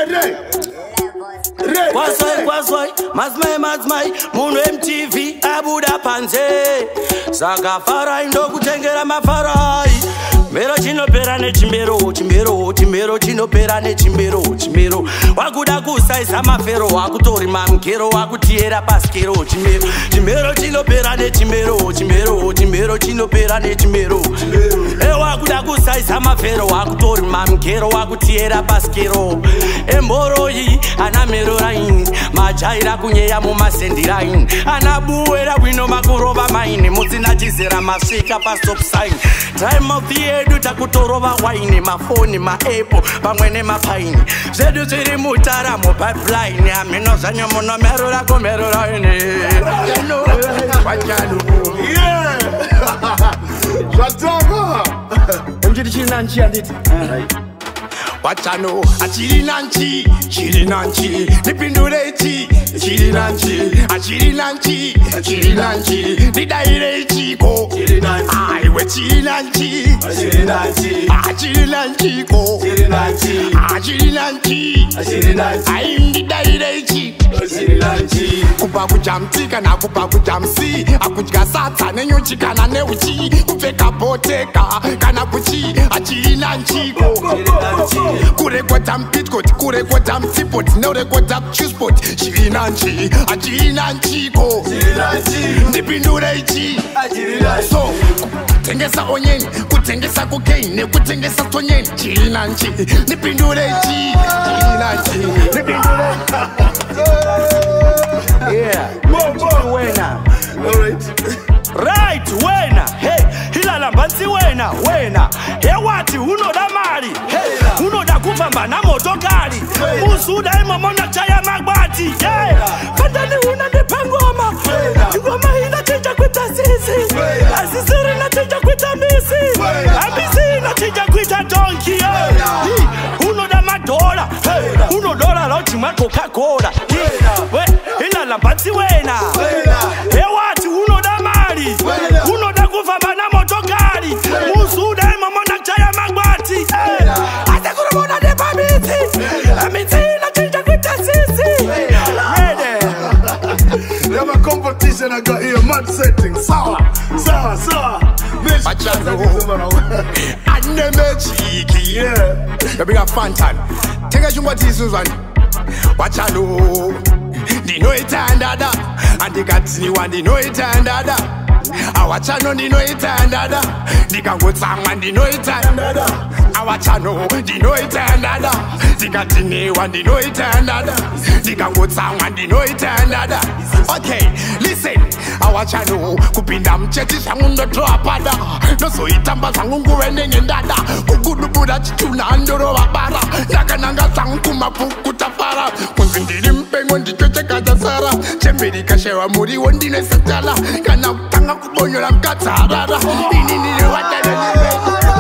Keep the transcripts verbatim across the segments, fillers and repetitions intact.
Ray, Ray. Kwaswai, kwaswai, mazmai, mazmai, munu M T V, abuda panze. Saka farai ndo kutengera mafarai. Mero chino pera ne chimbero, chimbero, chimbero chino pera ne chimbero, chimbero. Wakuda kusaisa mafero, wakutori mamkero, wakutiera paskero, chimbero. Chimbero chino pera ne chimbero, chimbero, chimbero chino pera ne chimbero. E wakuda kusaisa mafero, wakutori mamkero, wakutiera paskero. E moro yi anamero rain, machaira kunyeya mu masendi rain. Anabuera wino makurova maini, muzina chizera mafika pa stop sign. Time of the year duta kutorova wine, mafoni, ma apple, pamwene mapaini. Zedu ziri mutara mu pipeline, amino zanyo mono merura ko merura ini. Yano, wajanu. Yeah. Jatama. Mjidi chini nanchi anditi. Wachano, achiri nanchi, chiri nanchi, nipindurechi, chiri nanchi, achiri nanchi, chiri nanchi, nidairechi ko, chiri nanchi, aiwe chiri nanchi, chiri nanchi, achiri nanchi ko, chiri nanchi, achiri nanchi, chiri nanchi, ai nidairechi, chiri nanchi. Kupa kujamti kana kupa kujamsi, akujika sata nenyuchi kana neuchi, kupeka poteka kana kuchi, achiri nanchi ko, chiri nanchi. Kure kwa tam pitcoat, kure kwa tam tipot, neure kwa tam chillspot. Chiri nanchi, achiri nanchi ko, chiri nanchi, nipindure ichi, achiri nanchi. So, kutengesa onion, kutengesa cocaine, kutengesa tonyen. Chiri nanchi, nipindure ichi, chiri nanchi, nipindure. Yeah, wena, alright, right, wena, hey, hilala mbanzi wena, wena, hey wati uno da mali, hey, uno da kupamba na motokari, musuda ima mona chaya magbati, yeah, kandani una nipangoma, ngoma ina tija kwita sisi, asisiri na tija kwita misi, amisi na tija kwita donkey, yeah, uno da madola, hey, uno dola lochi ma Coca-Cola, yeah, hilala mbanzi wena, hey wati uno da mali, uno da kufamba na motokari, musuda ima mona chaya magbati, yeah, atakura de pamiti, amiti na chinja kwita sisi. Ready? We have a competition I got here, mad setting. Sawa, sawa, sawa. Aneme chiki, yeah. You bring a fantan. Take a jumbo Susan. Watch out, Dino it and dada, and the got new one. Dino it and dada. I watch out, no Dino it and dada. The can go sang and Dino it and dada. I watch out, no Dino it and dada. The got new one. Dino it and dada. The can go sang and Dino it and dada. Okay, listen. I watch out, no kupinda mcheti sangundo troapada. No so itamba sangungu wende nyendada. Kukudu buda chituna andoro wabara. Naka nanga sangu mapuku tafara. Kunzindiri mpengo nditoche kajasara. Chembedi kashewa muri wondine satala. Kana utanga kubonyo la mkatarara. Ini nile watele nile.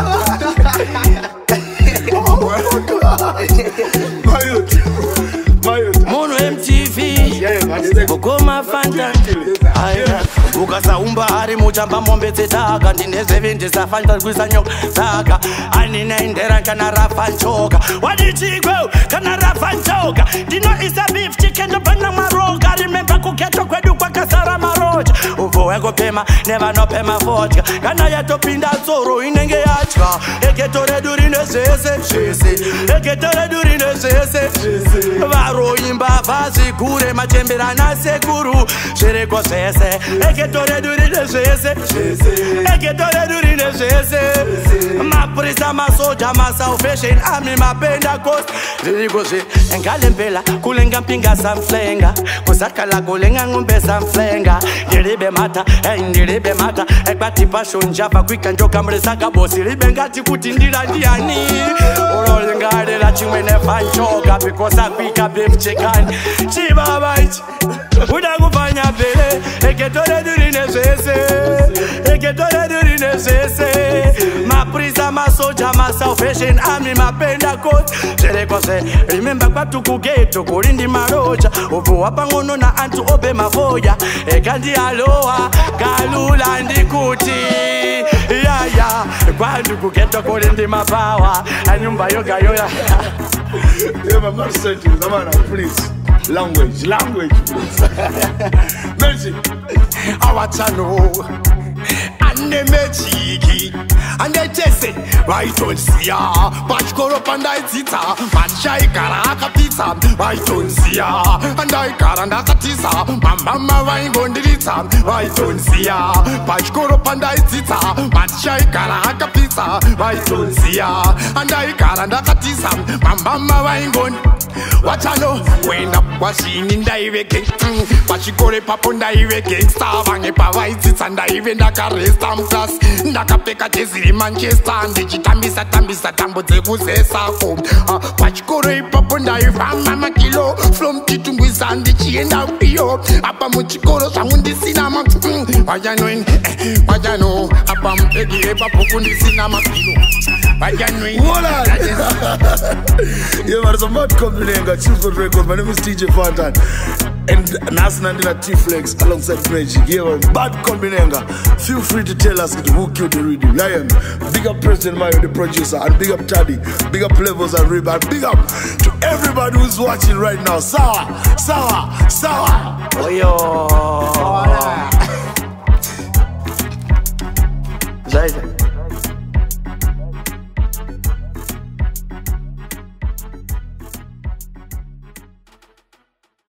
Mono M T V, Bukoma Fanta, Bukasa Umba Hari Mujamba Mombete Taka, Dine seventy Safanta Gusanyo Saka, Anina Indera Canara Fanchoka. What did she go? Canara Fanchoka. Dino is a beef chicken, the Panama Roka. Remember Kuketo Kwedu Pakasara Maroj. Uvo Ego Pema, never no Pema Vodka. Kanaya Topinda Soro in Engeachka. Eketore Durine Sese, Eketore Durine Sese, Varo Imba Vazi Kure Machembera na Sekuru, Shereko Sese, Eketore Durine Sese, Eketore Durine Sese, Maprisa Masoja Masa Fashion, Ami Mapenda Coast, Rigose, and Galempela, Kulenga Pinga Samflenga, Kusakala Golenga Ngumbe Samflenga, Diribe Mata, and Diribe Mata, Ekati Passion Java Quick and Jokamresaka Bossi, Bengati Kutindira Diani, Orolinga de la Chimene Fanchoka, because I pick up beef chicken, Chiba Bite, Udagufanya Bele, Eketore Durine Sese, Eketore Durine Sese, Maprisa Masoja Masa Fashion, Ami Mapenda Coat, Sherekose, remember Patuku Geto, Kurindi Maroja, Uvu Wapangono na Antu Obe Mavoya, Ekandi Aloha, Kalula Ndikuti, Ya Ya, Kwandu Kugeto Kurindi Mapawa, Anyumba Yoga Yoya. Yeah, my man settings, man, please. Language, language, please. Merci. I want to know. And they magic, and they test it. Why don't see ya? Patch go up and I tita. Manchai karaka pizza. Why don't see ya? And I karanda tisa. Mama why going to pizza? Why don't see ya? Patch go up and I tita. Manchai karaka pizza. Why don't see ya? And I karanda tisa. Mama why going? What I know when up washing in the evening. Patch go up on the evening. Starving if I white it and I even the car is damn class. Nakapeka jezili Manchester ndichitambisa tambisa tambo dzekuzesa home. Pachikoro ipapo ndaifamba makilo from chitungwiza ndichienda iyo apa muchikoro zvangu ndisina ma vajanoi vajano apa mupegire papuku ndisina makilo vajanoi. Yeah, man, it's a mad company. Chillspot Recordz. My name is D J Fantan. And Nasna Nina T-Flex alongside Magic. Yeah, man, bad company. Feel free to tell us who killed the rhythm. I am big up President Mario, the producer, and big up Taddy, big up Levels and Rib, and big up to everybody who's watching right now. Sawa, sawa, sawa. Oh yo. Zaida.